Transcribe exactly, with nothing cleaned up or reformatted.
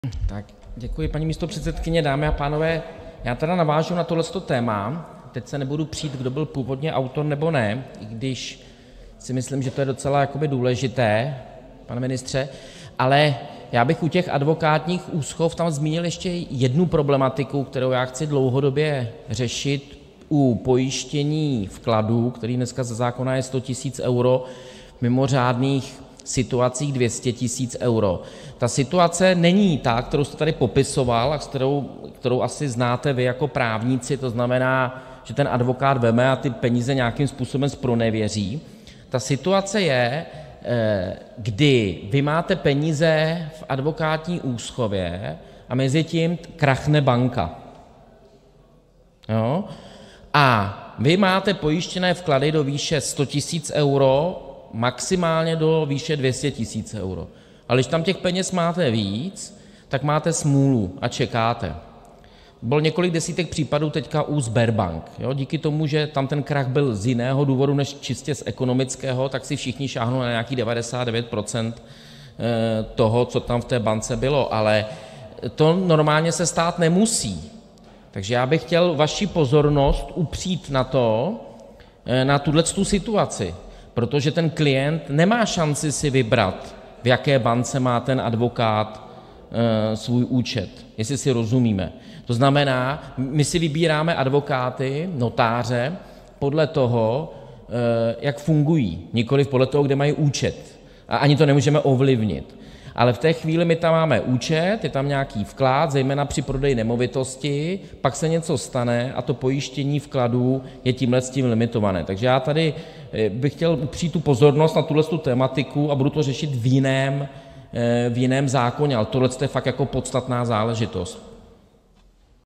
Tak děkuji, paní místopředsedkyně. Dámy a pánové, já teda navážu na tohleto téma. Teď se nebudu přít, kdo byl původně autor nebo ne, i když si myslím, že to je docela jakoby důležité, pane ministře, ale já bych u těch advokátních úschov tam zmínil ještě jednu problematiku, kterou já chci dlouhodobě řešit u pojištění vkladů, který dneska ze zákona je sto tisíc euro, v mimořádných situacích dvě stě tisíc euro. Ta situace není ta, kterou jste tady popisoval a kterou, kterou asi znáte vy jako právníci, to znamená, že ten advokát veme a ty peníze nějakým způsobem zpronevěří. Ta situace je, kdy vy máte peníze v advokátní úschově a mezi tím krachne banka. Jo? A vy máte pojištěné vklady do výše sto tisíc euro, maximálně do výše dvě stě tisíc euro. Ale když tam těch peněz máte víc, tak máte smůlu a čekáte. Bylo několik desítek případů teďka u Sberbank. Jo? Díky tomu, že tam ten krach byl z jiného důvodu než čistě z ekonomického, tak si všichni šáhnou na nějakých devadesát devět procent toho, co tam v té bance bylo. Ale to normálně se stát nemusí. Takže já bych chtěl vaši pozornost upřít na to, na tuhletu situaci, protože ten klient nemá šanci si vybrat, v jaké bance má ten advokát e, svůj účet, jestli si rozumíme. To znamená, my si vybíráme advokáty, notáře, podle toho, e, jak fungují, nikoliv podle toho, kde mají účet. A ani to nemůžeme ovlivnit. Ale v té chvíli my tam máme účet, je tam nějaký vklad, zejména při prodeji nemovitosti, pak se něco stane a to pojištění vkladů je tímhle s tím limitované. Takže já tady bych chtěl upřít tu pozornost na tuhletu tematiku a budu to řešit v jiném, v jiném zákoně, ale tohle je fakt jako podstatná záležitost.